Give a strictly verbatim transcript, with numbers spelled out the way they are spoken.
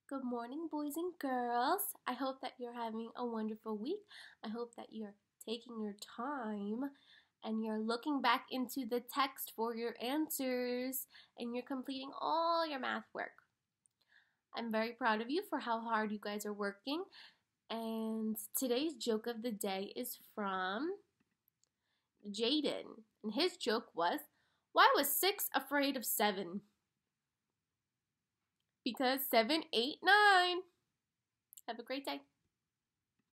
Good morning, boys and girls. I hope that you're having a wonderful week. I hope that you're taking your time and you're looking back into the text for your answers and you're completing all your math work. I'm very proud of you for how hard you guys are working. And today's joke of the day is from Jaden. And his joke was, why was six afraid of seven? Because seven, eight, nine. Have a great day.